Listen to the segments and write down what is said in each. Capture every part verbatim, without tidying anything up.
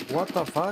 What the fuck?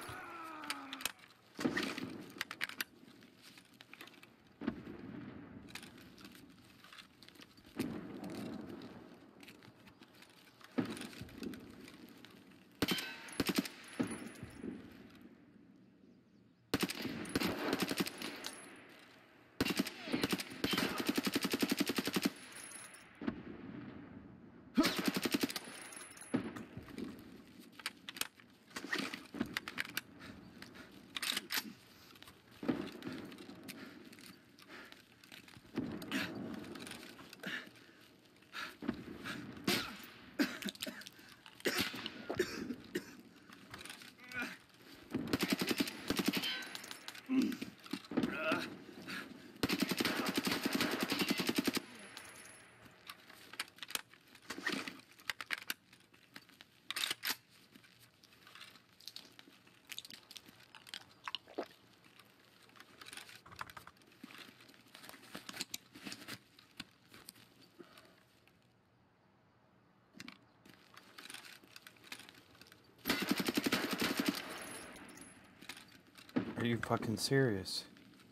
Are you fucking serious?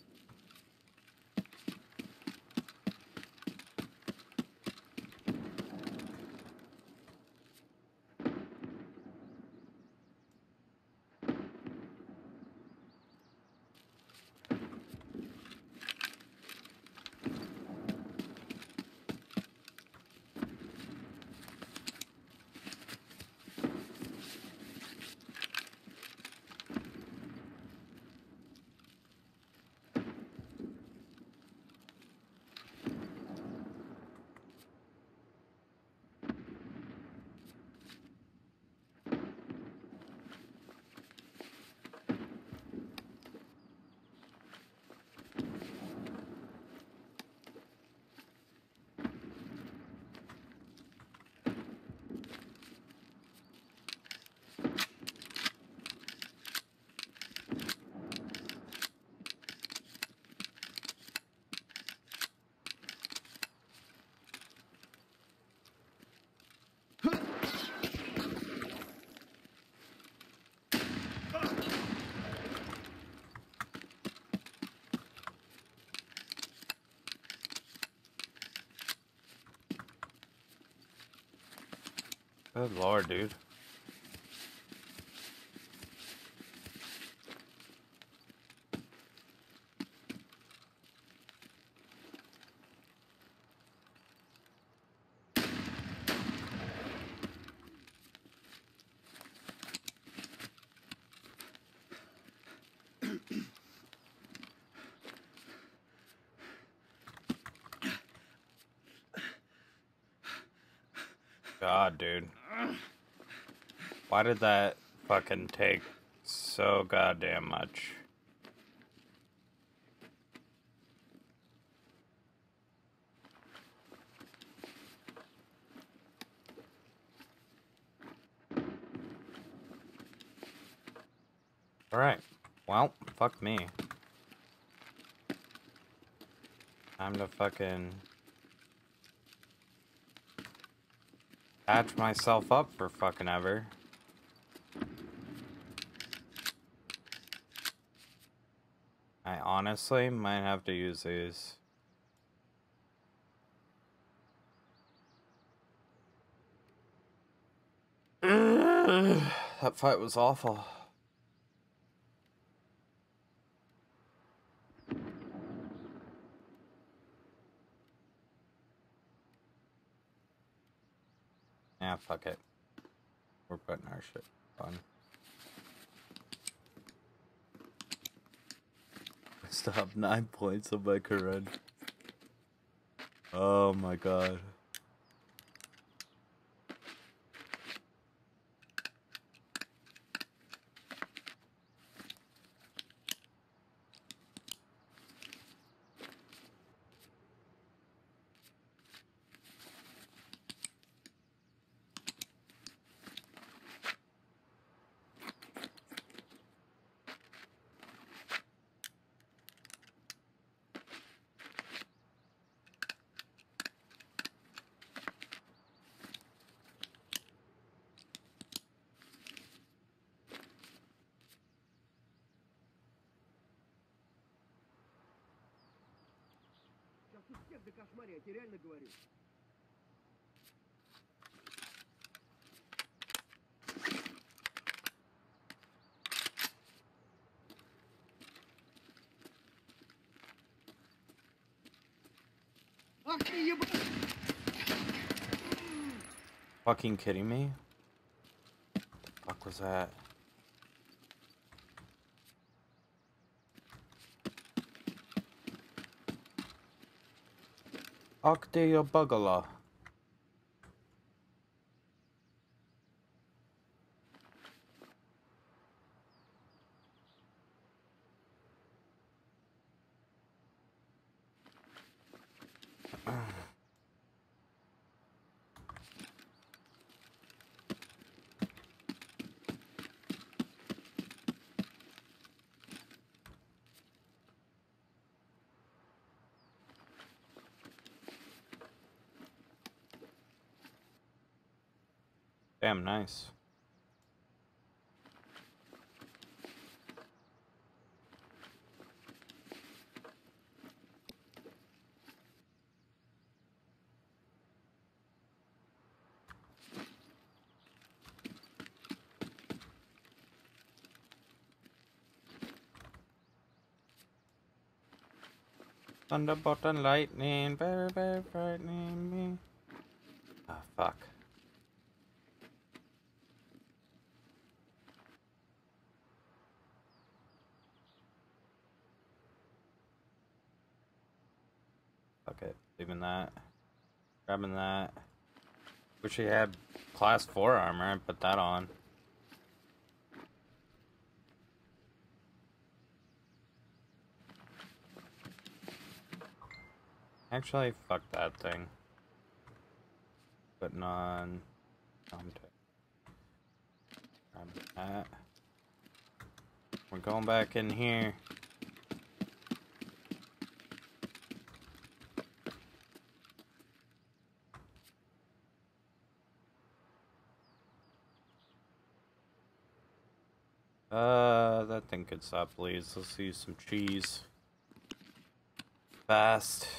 Good lord, dude. God, dude. Why did that fucking take so goddamn much? Alright. Well, fuck me. Time to fucking patch myself up for fucking ever. I honestly might have to use these. That fight was awful. Yeah, fuck it. We're putting our shit on. I still have nine points on my current. Oh my god. всех до кошмаря, я тебе реально говорю. Ах ты ебать! Fucking kidding me? What the fuck was that? Octeo Bugala. Damn nice. Thunderbolt and lightning, very, very frightening me. Ah, oh, fuck. Fuck it. Leaving that. Grabbing that. Wish he had class four armor. I put that on. Actually, fuck that thing. Putting on. Um, grab that. We're going back in here. Uh, that thing could stop, please. Let's use some cheese. Fast.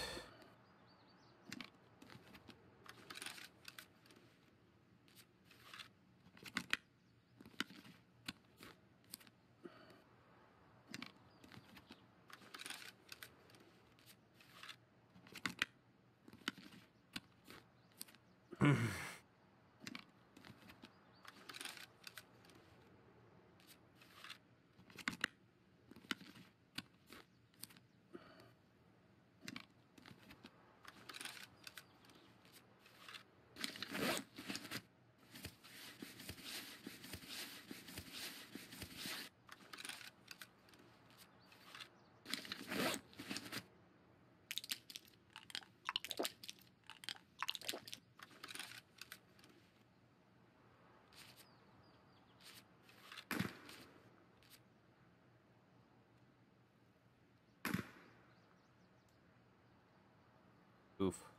Oof.